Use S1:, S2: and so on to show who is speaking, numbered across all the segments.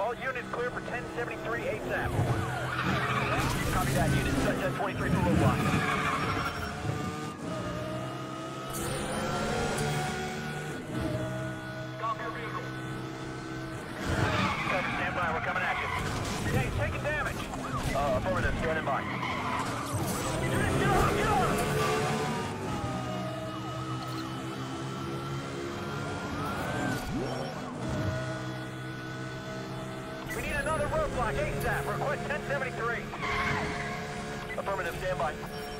S1: All units clear for 1073 ASAP. Copy that, unit. Touch at 23 for roadblock. Copy your vehicle. Cover, stand by. We're coming at you. Hey, taking damage. Affirmative. Standing by. Unit, get on! Get on! We need another roadblock ASAP. Request 1073. Affirmative, stand by.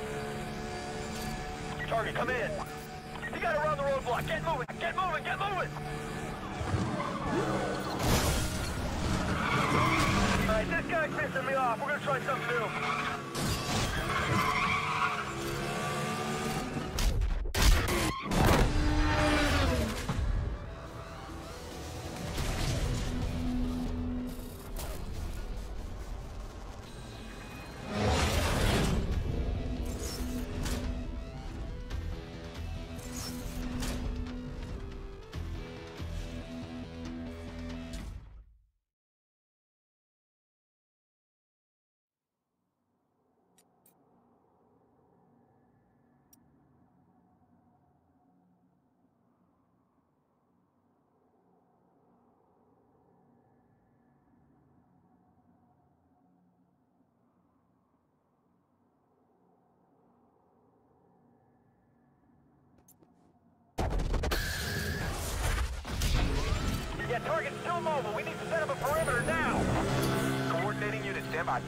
S1: Target, come in. You gotta run the roadblock. Get moving, get moving, get moving! Alright, this guy's pissing me off. We're gonna try something new. Yeah, target's still mobile. We need to set up a perimeter now. Coordinating unit, stand by.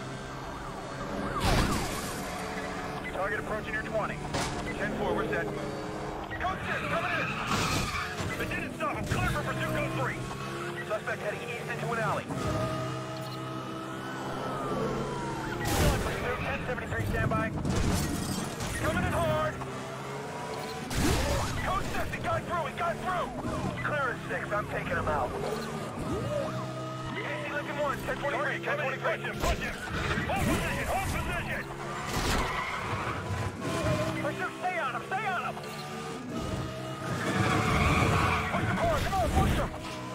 S1: Target approaching your 20. 10-4, we're set. Code 6, coming in. It didn't stop. I'm clear for pursuit code 3. Suspect heading east into an alley. Pursuit 1073, stand by. Coming in hard. Code 6, he got through, he got through! Clearance 6, I'm taking him out. AC Lincoln 1, 1023, 1023. Push him! Hold position, hold position! Pursuit, stay on him, stay on him! Push the car, come on, push him!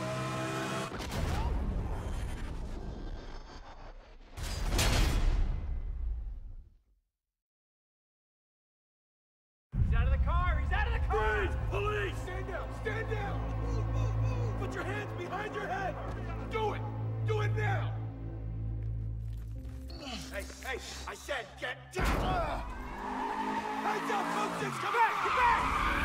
S1: He's out of the car! He's out of the car!
S2: Freeze! Police! Stand down! Stand down! Put your hands behind your head! Do it! Do it now! Hey, hey! I said get down! Hands up, Code 6! Come back! Get back!